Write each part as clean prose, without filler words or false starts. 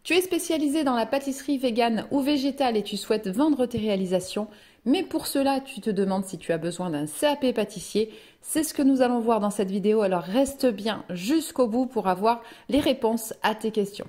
Tu es spécialisé dans la pâtisserie végane ou végétale et tu souhaites vendre tes réalisations, mais pour cela, tu te demandes si tu as besoin d'un CAP pâtissier. C'est ce que nous allons voir dans cette vidéo, alors reste bien jusqu'au bout pour avoir les réponses à tes questions.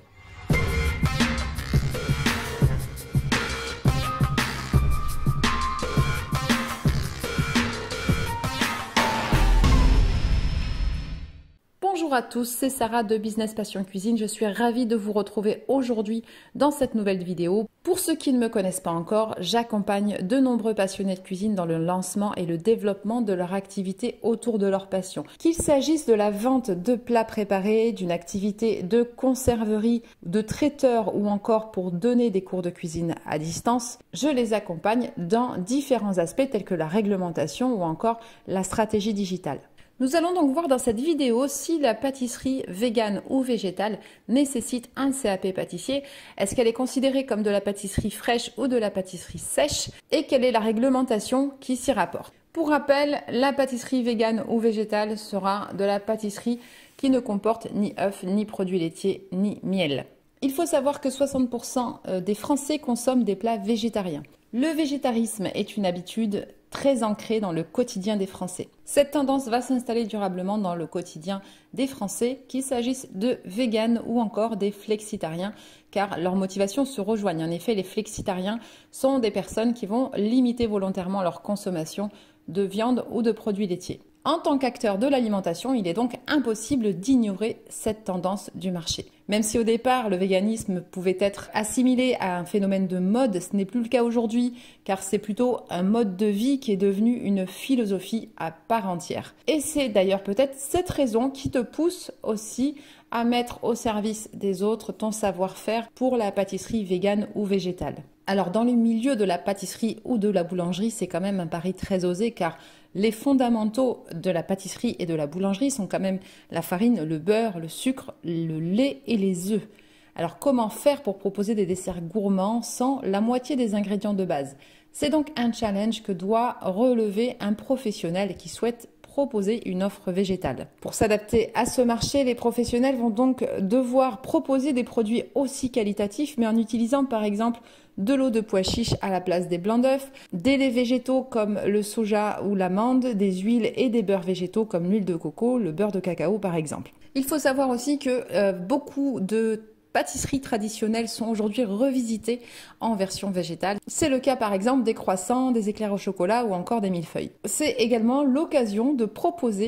Bonjour à tous, c'est Sarah de Business Passion Cuisine. Je suis ravie de vous retrouver aujourd'hui dans cette nouvelle vidéo. Pour ceux qui ne me connaissent pas encore, j'accompagne de nombreux passionnés de cuisine dans le lancement et le développement de leur activité autour de leur passion. Qu'il s'agisse de la vente de plats préparés, d'une activité de conserverie, de traiteur ou encore pour donner des cours de cuisine à distance, je les accompagne dans différents aspects tels que la réglementation ou encore la stratégie digitale. Nous allons donc voir dans cette vidéo si la pâtisserie végane ou végétale nécessite un CAP pâtissier. Est-ce qu'elle est considérée comme de la pâtisserie fraîche ou de la pâtisserie sèche? Et quelle est la réglementation qui s'y rapporte? Pour rappel, la pâtisserie végane ou végétale sera de la pâtisserie qui ne comporte ni œufs, ni produits laitiers, ni miel. Il faut savoir que 60% des Français consomment des plats végétariens. Le végétarisme est une habitude très ancrée dans le quotidien des Français. Cette tendance va s'installer durablement dans le quotidien des Français, qu'il s'agisse de véganes ou encore des flexitariens, car leurs motivations se rejoignent. En effet, les flexitariens sont des personnes qui vont limiter volontairement leur consommation de viande ou de produits laitiers. En tant qu'acteur de l'alimentation, il est donc impossible d'ignorer cette tendance du marché. Même si au départ, le véganisme pouvait être assimilé à un phénomène de mode, ce n'est plus le cas aujourd'hui, car c'est plutôt un mode de vie qui est devenu une philosophie à part entière. Et c'est d'ailleurs peut-être cette raison qui te pousse aussi à mettre au service des autres ton savoir-faire pour la pâtisserie végane ou végétale. Alors dans le milieu de la pâtisserie ou de la boulangerie, c'est quand même un pari très osé car les fondamentaux de la pâtisserie et de la boulangerie sont quand même la farine, le beurre, le sucre, le lait et les œufs. Alors comment faire pour proposer des desserts gourmands sans la moitié des ingrédients de base? C'est donc un challenge que doit relever un professionnel qui souhaite proposer une offre végétale. Pour s'adapter à ce marché, les professionnels vont donc devoir proposer des produits aussi qualitatifs, mais en utilisant par exemple de l'eau de pois chiche à la place des blancs d'œufs, des laits végétaux comme le soja ou l'amande, des huiles et des beurres végétaux comme l'huile de coco, le beurre de cacao par exemple. Il faut savoir aussi que beaucoup de pâtisseries traditionnelles sont aujourd'hui revisitées en version végétale. C'est le cas par exemple des croissants, des éclairs au chocolat ou encore des millefeuilles. C'est également l'occasion de proposer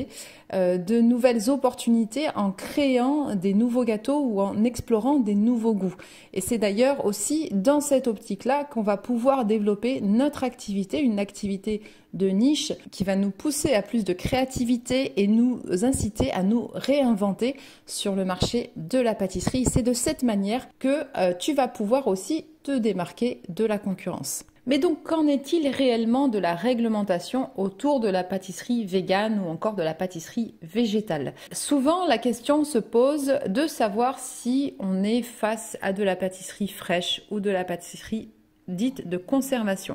de nouvelles opportunités en créant des nouveaux gâteaux ou en explorant des nouveaux goûts. Et c'est d'ailleurs aussi dans cette optique-là qu'on va pouvoir développer notre activité, une activité de niche qui va nous pousser à plus de créativité et nous inciter à nous réinventer sur le marché de la pâtisserie. C'est de cette manière que tu vas pouvoir aussi te démarquer de la concurrence. Mais donc, qu'en est-il réellement de la réglementation autour de la pâtisserie végane ou encore de la pâtisserie végétale? Souvent, la question se pose de savoir si on est face à de la pâtisserie fraîche ou de la pâtisserie dite de conservation.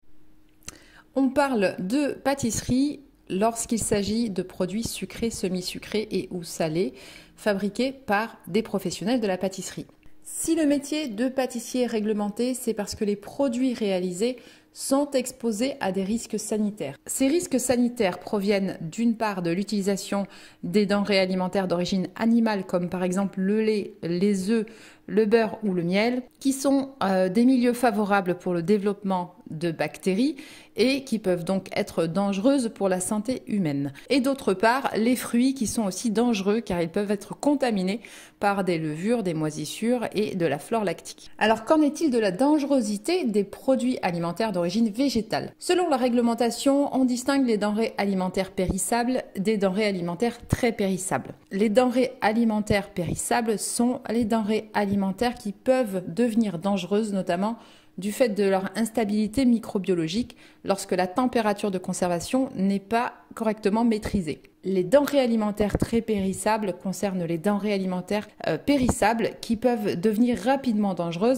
On parle de pâtisserie lorsqu'il s'agit de produits sucrés, semi-sucrés et ou salés fabriqués par des professionnels de la pâtisserie. Si le métier de pâtissier est réglementé, c'est parce que les produits réalisés sont exposés à des risques sanitaires. Ces risques sanitaires proviennent d'une part de l'utilisation des denrées alimentaires d'origine animale, comme par exemple le lait, les œufs, le beurre ou le miel, qui sont des milieux favorables pour le développement de bactéries et qui peuvent donc être dangereuses pour la santé humaine. Et d'autre part, les fruits qui sont aussi dangereux car ils peuvent être contaminés par des levures, des moisissures et de la flore lactique. Alors qu'en est-il de la dangerosité des produits alimentaires d'origine végétale? Selon la réglementation, on distingue les denrées alimentaires périssables des denrées alimentaires très périssables. Les denrées alimentaires périssables sont les denrées alimentaires qui peuvent devenir dangereuses, notamment du fait de leur instabilité microbiologique lorsque la température de conservation n'est pas correctement maîtrisée. Les denrées alimentaires très périssables concernent les denrées alimentaires périssables qui peuvent devenir rapidement dangereuses,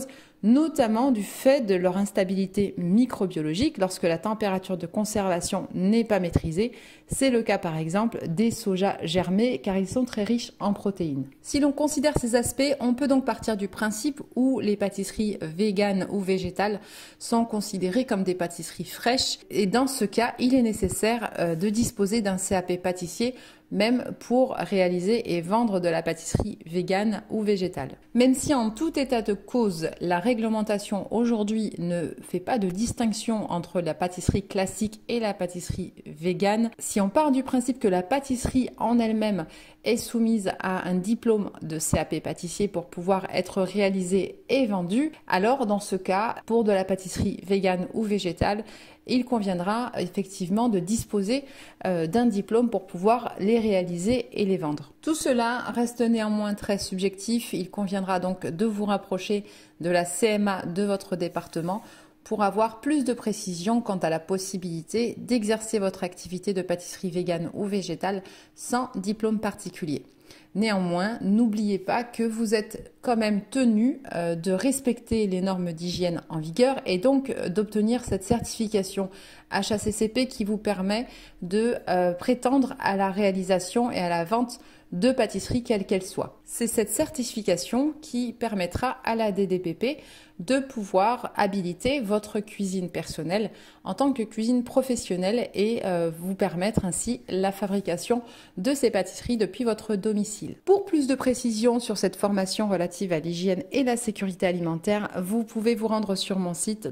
notamment du fait de leur instabilité microbiologique lorsque la température de conservation n'est pas maîtrisée. C'est le cas par exemple des sojas germés car ils sont très riches en protéines. Si l'on considère ces aspects, on peut donc partir du principe où les pâtisseries véganes ou végétales sont considérées comme des pâtisseries fraîches et dans ce cas, il est nécessaire de disposer d'un CAP pâtissier même pour réaliser et vendre de la pâtisserie végane ou végétale. Même si en tout état de cause, la réglementation aujourd'hui ne fait pas de distinction entre la pâtisserie classique et la pâtisserie végane, si on part du principe que la pâtisserie en elle-même est soumise à un diplôme de CAP pâtissier pour pouvoir être réalisée et vendue, alors dans ce cas, pour de la pâtisserie végane ou végétale, il conviendra effectivement de disposer d'un diplôme pour pouvoir les réaliser et les vendre. Tout cela reste néanmoins très subjectif. Il conviendra donc de vous rapprocher de la CMA de votre département pour avoir plus de précision quant à la possibilité d'exercer votre activité de pâtisserie végane ou végétale sans diplôme particulier. Néanmoins, n'oubliez pas que vous êtes quand même tenu de respecter les normes d'hygiène en vigueur et donc d'obtenir cette certification HACCP qui vous permet de prétendre à la réalisation et à la vente de pâtisserie quelle qu'elle soit. C'est cette certification qui permettra à la DDPP de pouvoir habiliter votre cuisine personnelle en tant que cuisine professionnelle et vous permettre ainsi la fabrication de ces pâtisseries depuis votre domicile. Pour plus de précisions sur cette formation relative à l'hygiène et la sécurité alimentaire, vous pouvez vous rendre sur mon site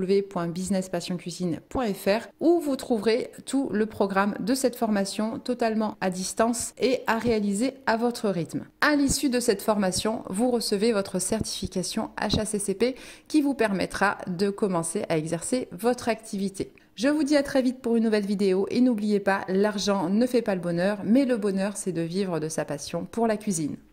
www.businesspassioncuisine.fr où vous trouverez tout le programme de cette formation totalement à distance et à réaliser à votre rythme. À l'issue de cette formation, vous recevez votre certification HACCP qui vous permettra de commencer à exercer votre activité. Je vous dis à très vite pour une nouvelle vidéo et n'oubliez pas, l'argent ne fait pas le bonheur, mais le bonheur c'est de vivre de sa passion pour la cuisine.